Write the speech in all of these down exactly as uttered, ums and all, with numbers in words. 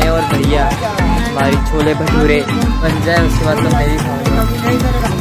और बढ़िया हमारी छोले भटूरे बन जाए, उसके बाद तो मैं ही खाऊंगा।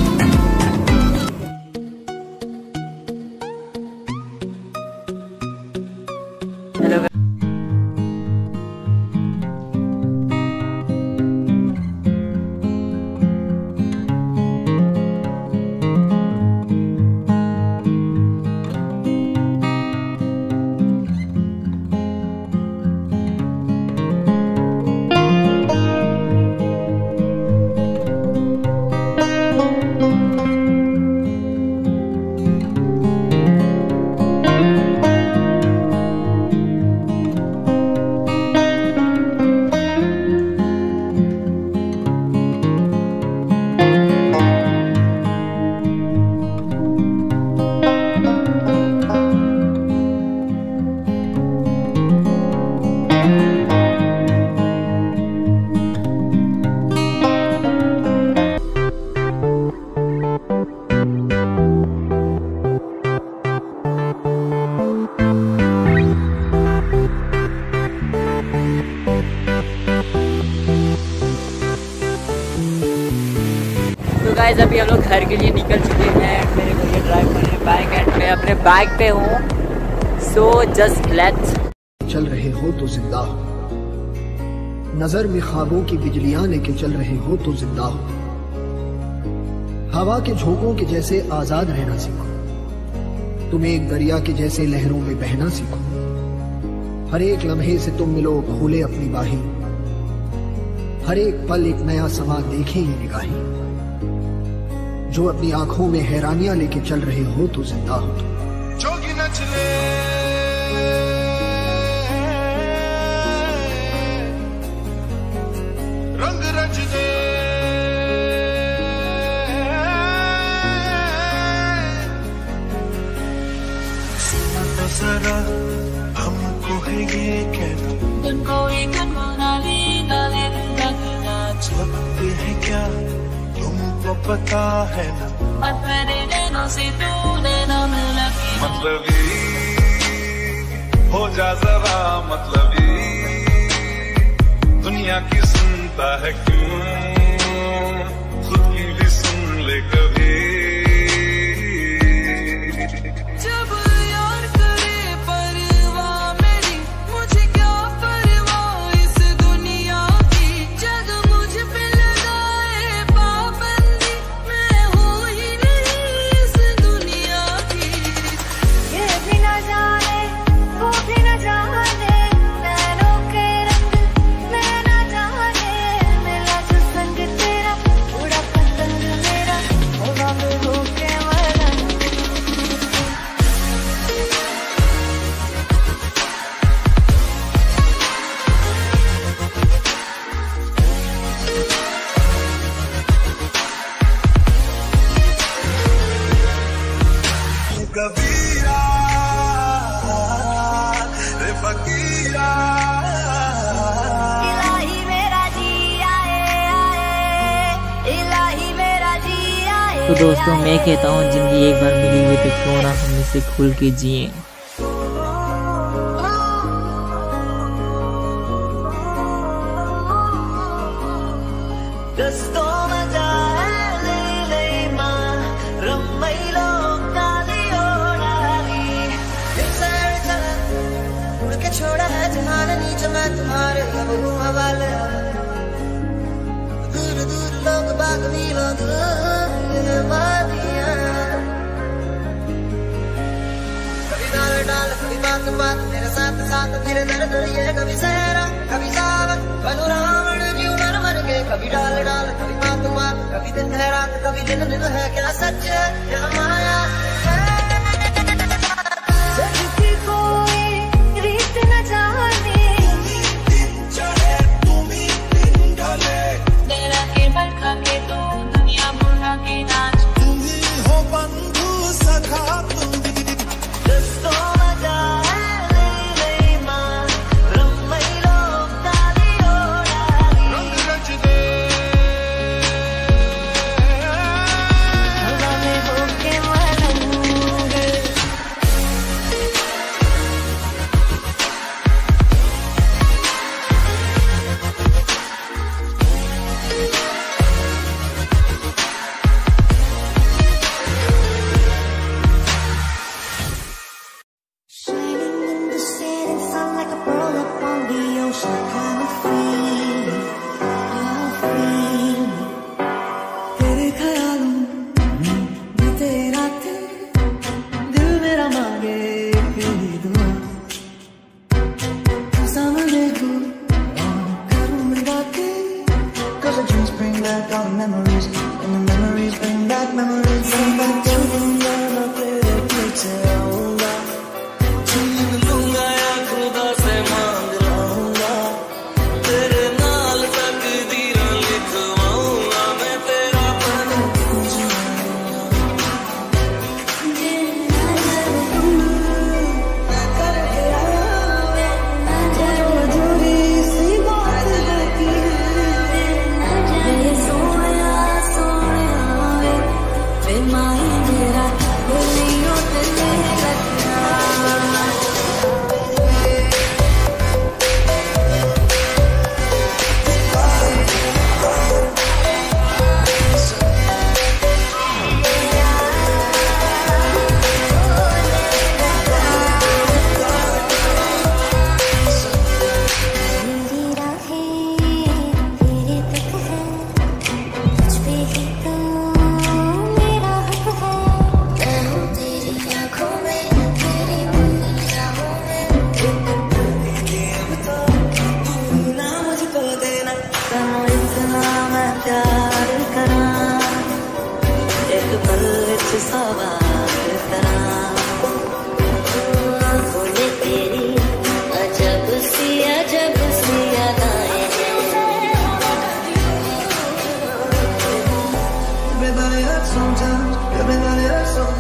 गाइस अभी हम लोग घर के लिए निकल चुके हैं। मेरे को ये ड्राइव करने बाइक एंड मैं अपने बाइक पे हूँ। So just let's. चल रहे हो तो जिंदा हो, नजर में ख्वाबों की बिजलियां लेके चल रहे हो तो जिंदा हो। हवा के झोंकों के जैसे आजाद रहना सीखो, तुम एक दरिया के जैसे लहरों में बहना सीखो। हर एक लम्हे से तुम मिलो खोले अपनी बाहें, हर एक पल एक नया समा देखे ये निगाहें। जो अपनी आंखों में हैरानियां लेके चल रहे हो तो जिंदा हो तुम। जोगी नचले रंग रच दे, सुना तो जरा हमको है ये कहना, तुमको एक नाली नाली लगना चाहते हैं क्या, तुमको पता है ना। से तूने ना मिला मतलबी हो जा जरा, मतलबी दुनिया की सुनता है क्यों, खुद की भी सुन ले कभी। जब यार करे परवाह मेरी, मुझे क्या परवाह इस दुनिया की, जग मुझ पे लगाए पाबंदी, मैं हूँ ही नहीं इस दुनिया की। ये भी न जाने वो भी न जाने, नैनों के रंग मैं न जाने, मिला जो संग तेरा उड़ा पतंग मेरा, होगा मैं होके मरना। कबीरा रे फकीरा, इलाही मेरा जी आए आए, इलाही मेरा जी आए। तो दोस्तों मैं कहता हूँ जिंदगी एक बार मिली हुई तो क्यों ना हम इसे खुल के जिए। छोड़ा है जहान नीचे मैं तुम्हारे अब हूँ हवाले, दूर दूर लोग बाग मिलो दूर वादियाँ। कभी डाल डाल कभी बात बात मेरे साथ साथ फिर दर दर ये, कभी सहरा कभी सावन बनू रावण जी मर मर के। कभी डाल डाल कभी बात बात, कभी दिन है रात कभी दिन दिन है, क्या सच है क्या माया है। के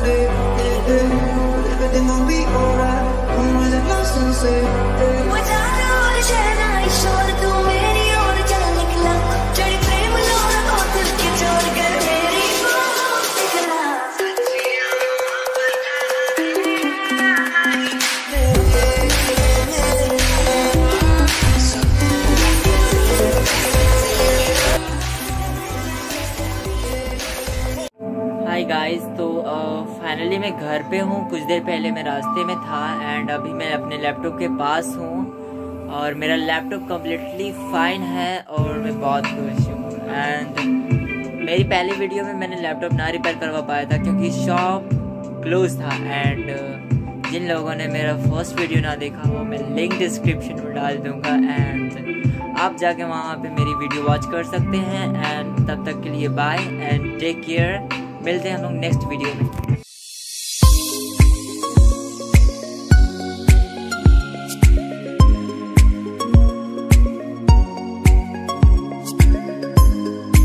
say, yeah, yeah, everything gon' be alright. Come with the lost and say, yeah. वो जाना और शहना ईश्वर तू मेरी ओर चल निकला चढ़ी प्रेम लोर को दिल के जोड़ कर मेरी बाहों निकला हाय गाइस, तो फाइनली मैं घर पे हूँ। कुछ देर पहले मैं रास्ते में था एंड अभी मैं अपने लैपटॉप के पास हूँ और मेरा लैपटॉप कम्प्लीटली फाइन है और मैं बहुत खुश हूँ। एंड मेरी पहली वीडियो में मैंने लैपटॉप ना रिपेयर करवा पाया था क्योंकि शॉप क्लोज था। एंड जिन लोगों ने मेरा फर्स्ट वीडियो ना देखा वो मैं लिंक डिस्क्रिप्शन में डाल दूँगा एंड आप जाके वहाँ पे मेरी वीडियो वॉच कर सकते हैं। एंड तब तक के लिए बाय एंड टेक केयर। मिलते हैं हम लोग नेक्स्ट वीडियो में।